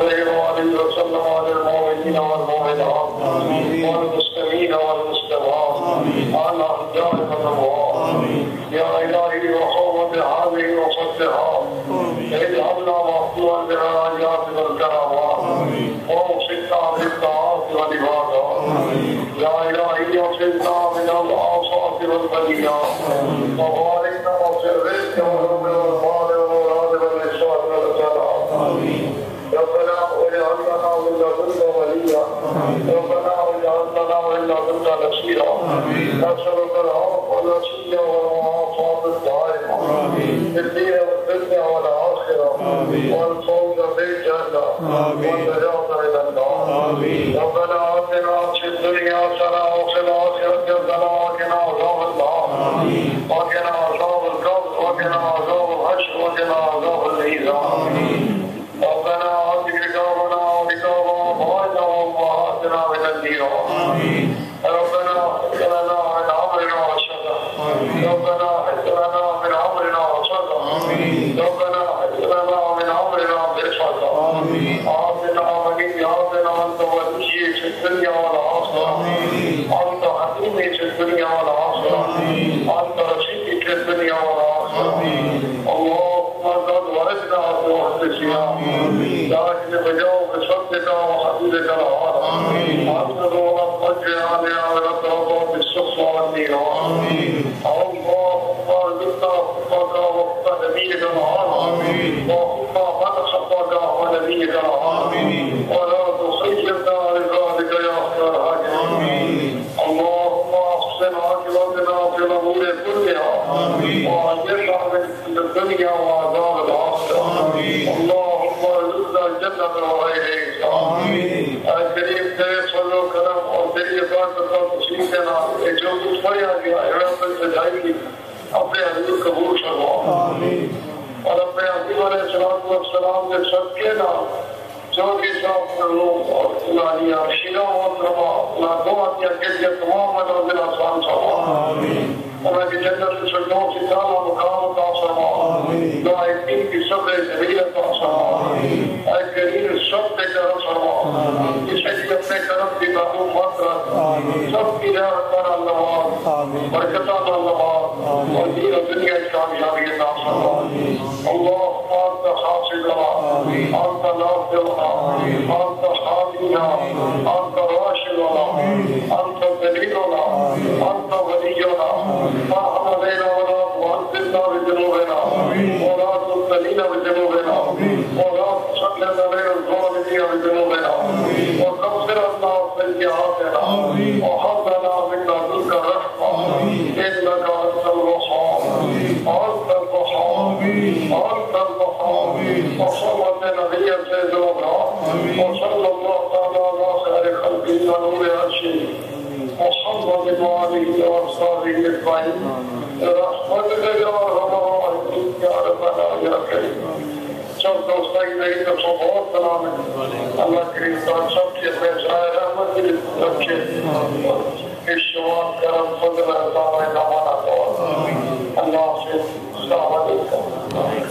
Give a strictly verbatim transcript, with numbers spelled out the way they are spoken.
عليه وآله وسلم على المؤمنين والمؤمنات والمسلمين والمسلمات على أحياء والأموات يا إلهي وحوض هذه وصدها اجعلنا مغفورا بالآيات والكرامات ووفقنا بالطاعات والعبادات يا إلهي وفقنا من الآفات والبليات وباركنا في الرزق والعمر والمال والأولاد والنساء والجلال ربنا واجعلنا من لدنك وليا ربنا واجعلنا من لدنك نصيرا نسألك العفو والعافية والمعافاة الدائمة في الدين والدنيا والآخرة والفوز بالجنة والنجاة إلى النار ربنا آتنا في الدنيا حسنة وفي الآخرة حسنة وقنا عذاب النار وقنا عذاب القبر وقنا عذاب الحشر وقنا عذاب الميزان ربنا آتك رقابنا ورقاب آبائنا وأمهاتنا من النيران ربنا هب لنا من أمرنا رشدا ربنا هب لنا من أمرنا رشدا ربنا هب لنا من أمرنا مرفقا آتنا ولياتنا أنت ولي في الدنيا والآخرة أنت حكيمي في الدنيا والآخرة أنت رشيدي في الدنيا والآخرة اللهم قد وردنا بوقت الصيام لكن بجاوب صدقك وحبيبك العالم أنت رب اجعلنا ونتوب بالصف والنيران اللهم ارزقنا حبك وحب نبيك العالم وحب من حبك ونبيك العالم ولا تخيرنا لذلك يا خير الحاكمين اللهم احسن عاقبتنا في الامور كلها واجرنا من الدنيا وعذاب الاخره اللهم ارزقنا الجنه وغير حساب الكريم صلوا کرم اور تیری عبادت کا تشریف دینا جو کچھ پڑھا گیا رحمت سے جائے اپنے حضور قبول فرما اور اپنے حبیب علیہ الصلوۃ والسلام کے صدقے نام جو بھی صاحب لوگ اور الہیہ شیرہ و کرما لا دعا کیا کہ تمام منازل آسان فرما انہیں کی جنت الفردوس کی اعلیٰ مقام عطا فرما دعا دین کی صبر جمیل عطا فرما اے کریم سب پہ کرم فرما جسے کی اپنے کرم کی معلوم مت رکھ سب کی رحمت پر اللہ برکت اللہ اور دین و دنیا کی کامیابی عطا فرما اللہم انت حافظنا انت ناصرنا انت حامينا انت راشدنا انت دليلنا انت ولينا فارحم علينا ولا تؤذنا بذنوبنا ولا تبتلينا بذنوبنا ولا تسلط علينا الظالمين بذنوبنا وكفر عنا سيئاتنا وهب لنا من لدنك رحمة إنك أنت الوهاب أنت الوهاب أنت الوهاب وصلى النبي سيدنا وصلى الله تعالى على خير خلقه ونور عرشه محمد وآله وصحبه أجمعين برحمتك يا أرحم الراحمين يا ربنا يا كريم سب دوستاں کی میری طرف سے بہت سلام ہے اللہ کریم تعالیٰ سب کے پیسائے رحمت کے رکھے اس شوان کرم فضل عطا و انعام عطا اللہ سے السلام علیکم